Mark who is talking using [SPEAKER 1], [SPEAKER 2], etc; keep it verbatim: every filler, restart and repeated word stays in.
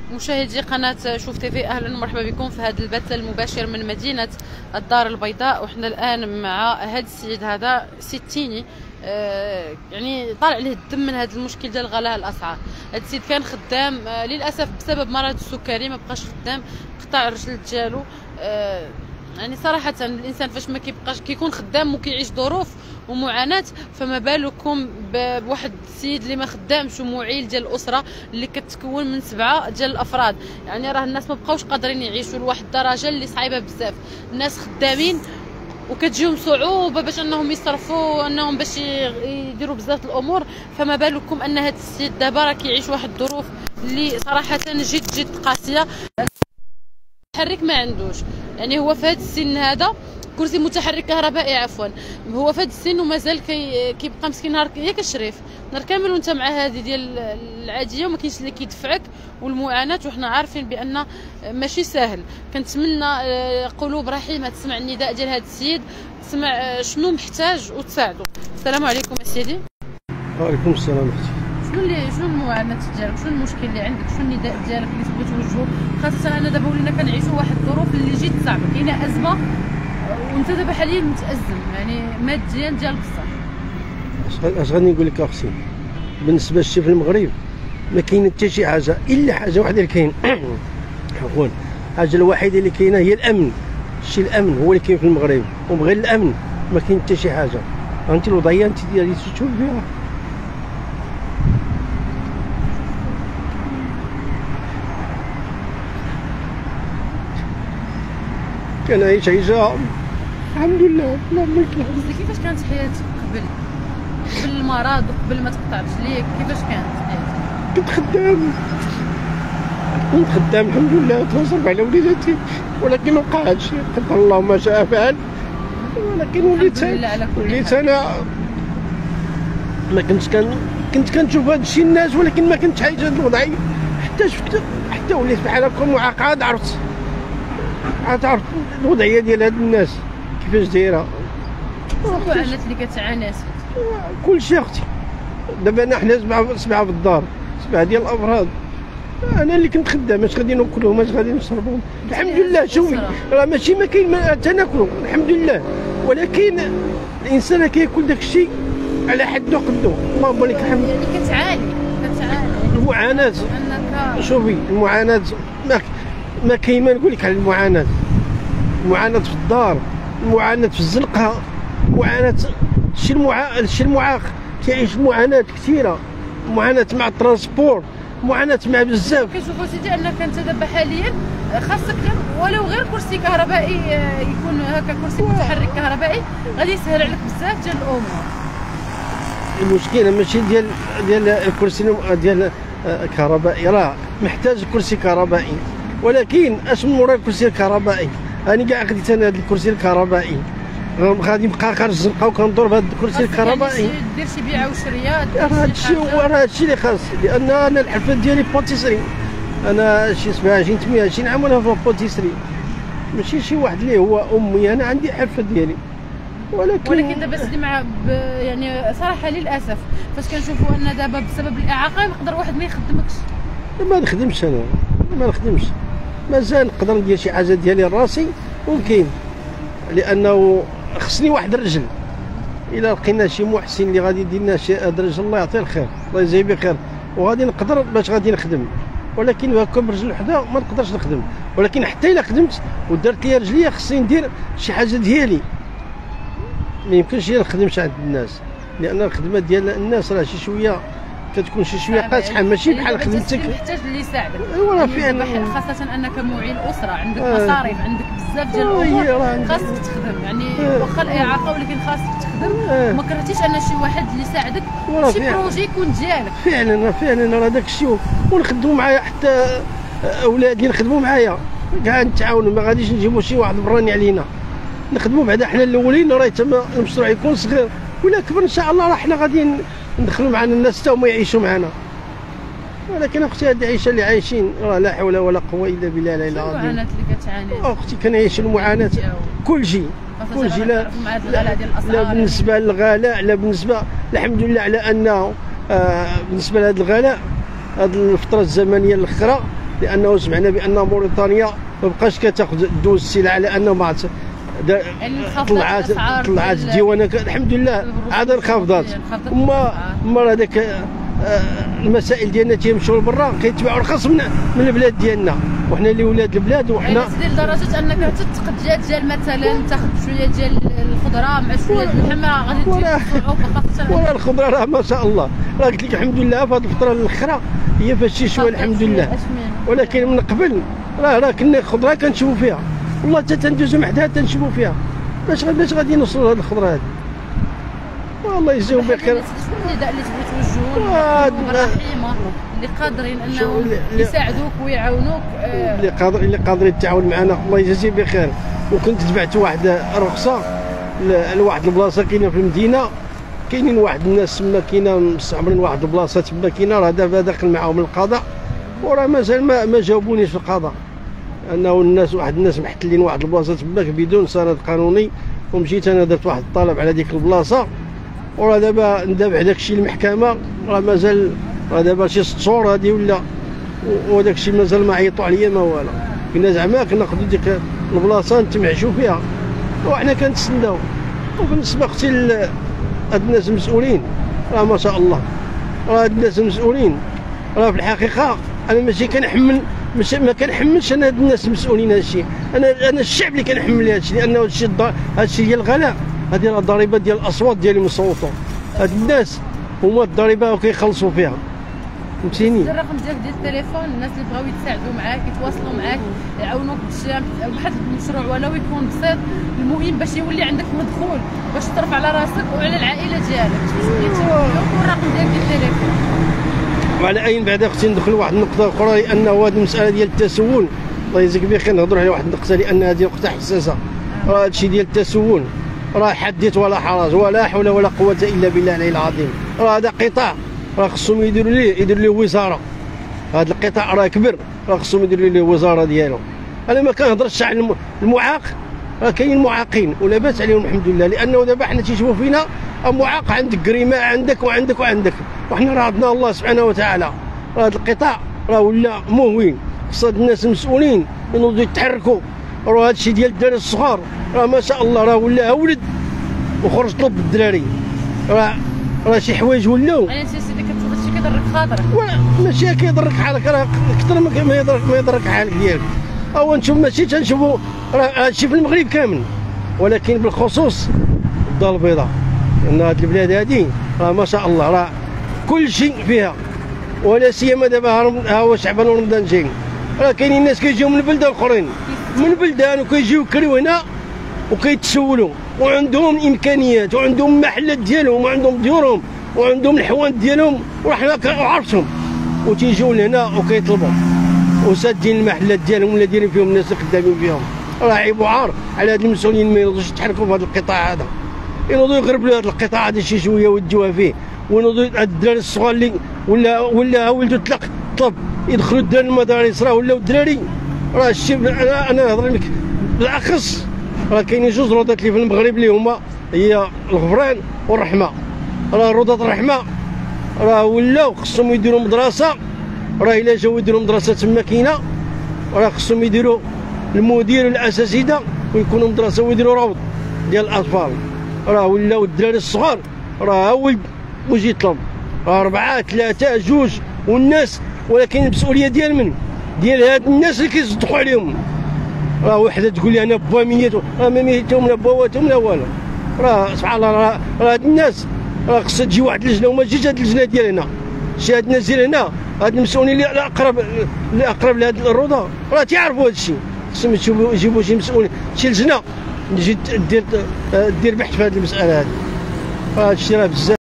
[SPEAKER 1] مشاهدي قناة شوف تيفي، اهلا ومرحبا بكم في هذا البث المباشر من مدينة الدار البيضاء. وحنا الان مع هذا السيد هذا ستيني، آه يعني طالع عليه الدم من هذا المشكل ديال غلاء الاسعار. هذا السيد كان خدام، آه للاسف بسبب مرض السكري ما بقاش خدام، قطع الرجل ديالو. آه يعني صراحة الانسان فاش ما كيبقاش كيكون خدام وكيعيش ظروف ومعاناة، فما بالكم بواحد السيد اللي ما خدامش ومعيل ديال الاسره اللي كتكون من سبعه ديال الافراد. يعني راه الناس ما بقاوش قادرين يعيشوا لواحد الدرجه اللي صعيبه بزاف. الناس خدامين وكتجيهم صعوبه باش انهم يصرفوا، انهم باش يديروا بزاف الامور، فما بالكم ان هذا السيد دابا راه كيعيش واحد الظروف اللي صراحه جد جد قاسيه. المتحرك ما عندوش، يعني هو في هذا السن هذا كرسي متحرك كهربائي عفوا، هو في هذا السن ومازال كي كيبقى مسكين نهار ياك الشريف نهار كامل وانت مع هذه ديال العاديه وما كاينش اللي كيدفعك والمعاناه. وحنا عارفين بان ماشي سهل. كنتمنى قلوب رحيمه تسمع النداء ديال هذا السيد، تسمع شنو محتاج وتساعدو. السلام عليكم سيدي.
[SPEAKER 2] وعليكم السلام اختي.
[SPEAKER 1] شنو اللي شنو المعاناه ديالك؟ شنو المشكل اللي عندك؟ شنو النداء ديالك اللي تبغي توجهو؟ خاصه انا دابا ولينا كنعيشوا واحد الظروف اللي جد صعبه، كاينه ازمه وانت دابا حاليا متازم يعني ماديا ديال بصح.
[SPEAKER 2] اش غادي نقول لك اختي، بالنسبه للشي في المغرب ما كاين حتى شي حاجه الا حاجه واحده اللي كاين عفوا الحاجه الوحيده اللي كاينه هي الامن. الشيء الامن هو اللي كاين في المغرب، وبغير الامن ما كاين حتى شي حاجه. انت الوضعيه انت ديالي تشوف بها. كنعيش عيشه الحمد لله. اللهم لك الحمد.
[SPEAKER 1] كيفاش كانت حياتك قبل قبل المرض وقبل ما تقطع رجليك؟ كيفاش كانت حياتك؟
[SPEAKER 2] كنت خدام كنت خدام الحمد لله، تنصرف على وليداتي، ولكن ما بقاش قدر الله ما شاء فعل. ولكن وليت وليت انا ما كنتش كان كنت كنشوف هذا الشيء الناس، ولكن ما كنتش عايش هذا الوضعيه حتى شفت حتى وليت بحال هكا معقد. عرفت عرفت الوضعيه ديال هاد الناس كيفاش دايره.
[SPEAKER 1] المعاناه اللي كتعاني
[SPEAKER 2] كل شيء اختي. دابا انا حنا سبعه سبعه في الدار، سبعه ديال الافراد. انا اللي كنت خدام، اش غادي ناكلهم اش غادي نشربوا؟ الحمد لله. شوفي راه ماشي ما كاين ما تناكلوا الحمد لله، ولكن الانسان كياكل داك الشيء على حد قدو. اللهم لك الحمد.
[SPEAKER 1] يعني كتعاني كتعاني
[SPEAKER 2] المعاناه.
[SPEAKER 1] انك
[SPEAKER 2] شوفي المعاناه ما ما كاين ما نقول لك على المعاناه. المعاناه في الدار، المعاناه في الزنقه، معاناه الشيء المعا الشيء المعاق كيعيش معاناه كثيره، معاناه مع الترانسبور، معاناه مع بزاف.
[SPEAKER 1] كنشوفوا سيدي انك انت دابا حاليا خاصك ولو غير كرسي كهربائي يكون هكا، كرسي متحرك كهربائي غادي يسهل عليك بزاف ديال الامور.
[SPEAKER 2] المشكله ماشي ديال ديال الكرسي ديال كهربائي، راه محتاج كرسي كهربائي، ولكن اش من مورا الكرسي الكهربائي؟ راني كاع خديت انا هذا الكرسي الكهربائي، غادي نبقى خارج الزنقه وكندور بهذا الكرسي الكهربائي.
[SPEAKER 1] يعني دير شي بيعه وشريه.
[SPEAKER 2] راه هادشي هو راه هادشي اللي خاص، لان انا الحرفه ديالي بوتيسري. انا شي سبعين ثمانية وعشرين عام وانا في بوتيسري، ماشي شي واحد اللي هو امي. انا عندي الحرفه ديالي، ولكن
[SPEAKER 1] ولكن دابا سيدي مع يعني صراحه للاسف فاش كنشوفوا ان دابا بسبب الاعاقه يقدر واحد ما يخدمكش.
[SPEAKER 2] ما نخدمش انا، ما نخدمش، مازال نقدر ندير شي حاجه ديالي لراسي ممكن، لانه خصني واحد الرجل. الا لقينا شي محسن اللي غادي يدير لنا شي هذا الرجل الله يعطيه الخير، الله يجزيه بخير، وغادي نقدر باش غادي نخدم. ولكن هكا برجل وحده ما نقدرش نخدم. ولكن حتى الا خدمت ودرت لي رجليا خصني ندير شي حاجه ديالي. ما يمكنش ما نخدمش عند الناس، لان الخدمه ديال الناس راه شي شويه كتكون شي شويه قاصحه، ماشي بحال خدمتك.
[SPEAKER 1] محتاج اللي يساعدك.
[SPEAKER 2] ايوا فعلا،
[SPEAKER 1] خاصه انك معيل اسره، عندك مصاريف، عندك بزاف ديال الامور خاصك تخدم. يعني واخا الاعاقه ولكن خاصك تخدم. ما كرهتيش ان شي واحد اللي يساعدك، شي بروجي يكون ديالك.
[SPEAKER 2] فعلا فعلا راه داك الشيء، ونخدموا معايا حتى اولادي نخدموا معايا كاع نتعاونوا. ما غاديش نجيبوا شي واحد براني علينا، نخدموا بعدا حنا الاولين. راه تما المشروع يكون صغير ولا كبر ان شاء الله راه حنا غادي ندخلوا معنا الناس حتى هما يعيشوا معنا. ولكن اختي هذه العيشه اللي عايشين راه لا حول ولا قوه الا بالله العلي العظيم.
[SPEAKER 1] المعاناه اللي كتعاني
[SPEAKER 2] اختي كنعيش المعاناه كل شيء كل شيء. لا
[SPEAKER 1] لا,
[SPEAKER 2] لا بالنسبه للغلاء، لا بالنسبه الحمد لله على انه آه بالنسبه لهذا الغلاء، هذه الفتره الزمنيه الاخرى لانه سمعنا بان موريتانيا ما بقاش كتاخذ دوز السلع على انه ما عرفت طلعات طلعات الديوانات الحمد لله عاد انخفضات. وما ما هذاك المسائل ديالنا تيمشيو لبرا كيتباعوا رخص من من البلاد ديالنا، وحنا اللي ولاد البلاد وحنا
[SPEAKER 1] يعني لدرجه انك تتقد دجاج مثلا تاخذ شويه ديال الخضره مع شويه ديال اللحم راه غادي تجيب صعوبه.
[SPEAKER 2] ولا الخضره راه ما شاء الله راه قلت لك الحمد لله في هذه الفتره الاخيره هي فاش شي شويه الحمد لله، ولكن من قبل راه راه كنا الخضره كنشوفوا فيها والله حتى تندوزو حداها تنشوفوا فيها. باش باش غادي نوصلوا لهذه الخضره هذه؟ والله يجزيهم بخير.
[SPEAKER 1] شنو النداء اللي تبغي توجهوا للرحيمه اللي قادرين انهم يساعدوك ويعاونوك؟
[SPEAKER 2] اللي قادر اللي قادر يتعاون معنا الله يجازيه بخير. وكنت تبعت واحد رخصه لواحد البلاصه كاينه في المدينه، كاينين واحد الناس تما كاينه مستعمرين واحد البلاصه تما كاينه، راه دابا داخل معاهم القضاء وراه مازال ما, ما جاوبونيش في القضاء، انه الناس واحد الناس محتلين واحد البلاصه تما بدون سند قانوني. ومشيت انا درت واحد الطلب على ديك البلاصه وراه دابا ندابع داك الشيء المحكمه، راه مازال راه دابا شي ست شهور هادي ولا وداك الشيء مازال ما عيطوا عليا ما والو. كنا زعما كناخذوا ديك البلاصه نتمعشوا فيها وحنا كنتسناو. وبالنسبه اختي هاد الناس المسؤولين راه ما شاء الله، راه هاد الناس المسؤولين راه في الحقيقه انا ماشي كنحمل ماشي ما كنحملش انا هاد الناس المسؤولين هاد الشيء، انا انا الشعب اللي كنحمل هاد الشيء، لانه هاد الشيء هاد الشيء ديال الغلاء هذه راه الضريبه ديال الاصوات ديالهم يصوتوا. هاد الناس هما الضريبه وكيخلصوا فيها، فهمتيني؟
[SPEAKER 1] الرقم ديالك ديال التليفون الناس اللي بغاو يتساعدوا معاك يتواصلوا معاك يعاونوك بواحد المشروع ولو يكون بسيط، المهم باش يولي عندك مدخول باش تصرف على راسك وعلى العائله ديالك. والرقم ديالك ديال التليفون.
[SPEAKER 2] وعلى اي بعد اختي ندخل واحد النقطه اخرى، لانه هذه المساله ديال التسول الله يجزيك بخير نهضروا على واحد النقطه، لان هذه نقطه حساسه. راه هادشي ديال التسول راه حدث ولا حرج ولا حول ولا قوه الا بالله العلي العظيم. راه هذا قطاع راه خصهم يديروا ليه يديروا ليه وزاره، هذا القطاع راه كبر راه خصهم يديروا ليه وزاره ديالو. انا ما كنهضرش على المعاق، راه كاين معاقين ولاباس عليهم الحمد لله، لانه دابا حنا تيشوفوا فينا معاق عندك كريمه عندك وعندك وعندك، وحنا راه عندنا الله سبحانه وتعالى. راه هذا القطاع راه ولا مهوين، خص هاد الناس المسؤولين ينوضوا يتحركوا. راه هذا الشيء ديال الدراري الصغار راه ما شاء الله راه ولا ولد وخرج طلب الدراري، راه راه شي حوايج ولاو.
[SPEAKER 1] يعني انت سيدي كتقول شي كيضرك خاطرك؟
[SPEAKER 2] ماشي كيضرك حالك، راه اكثر ما يضرك ما يضرك حالك ديالك. او نشوف ماشي تنشوفوا راه هادشي في المغرب كامل، ولكن بالخصوص الدار البيضاء، لان هاد البلاد هادي راه ما شاء الله راه كل شيء فيها، ولا سيما دابا ها هو شعبان ورمضان جايين، راه كاينين ناس كيجيو من بلدان اخرين من بلدان وكيجيو يكريو هنا وكيتسولوا وعندهم امكانيات وعندهم محلات ديالهم وعندهم ديورهم وعندهم الحوانت ديالهم وحنا عرفتهم، وتيجيو لهنا وكيطلبوا وسادين المحلات ديالهم ولا دايرين فيهم الناس اللي خدامين فيهم. راه عيب وعار على هاد المسؤولين ما ينوضوش يتحركوا في هذا القطاع هذا، ينوضوا يغربلوا هذا القطاع هذا شي شويه ويديوها فيه، وينوضوا الدراري الصغار اللي ولا ولا ولدو طلق طلب يدخلوا الدراري المدارس راه ولاو الدراري. راه الشيء انا انا نهضر لك بالاخص راه كاينين جوج روضات اللي في المغرب اللي هما هي الغفران والرحمه. راه روضات الرحمه راه ولاو خصهم يديروا مدرسه، راه الا جاو يديروا مدرسه تما كاينه راه خصهم يديروا المدير والاساتذه ويكونوا مدرسه ويديروا روض ديال الاطفال. راه ولاو الدراري الصغار راه ولد واش يطلب، راه اربعه ثلاثه جوج والناس، ولكن المسؤوليه ديال من؟ ديال هاد الناس اللي كيصدقوا عليهم. راه وحده تقول لي انا با ميتهم، راه ما ميتهم لا بواتهم لا والو. راه سبحان الله راه هاد الناس راه خصها تجي واحد اللجنه وما تجيش هاد اللجنه ديال هنا، شي هاد الناس ديال هنا هاد المسؤولين اللي اقرب اللي اقرب لهاد الروضه راه تيعرفوا هاد الشيء، خصهم يجيبوا يجيبوا شي مسؤول شي لجنه تجي دير دير بحث في هاد المساله هادي. هاد الشيء راه بزاف.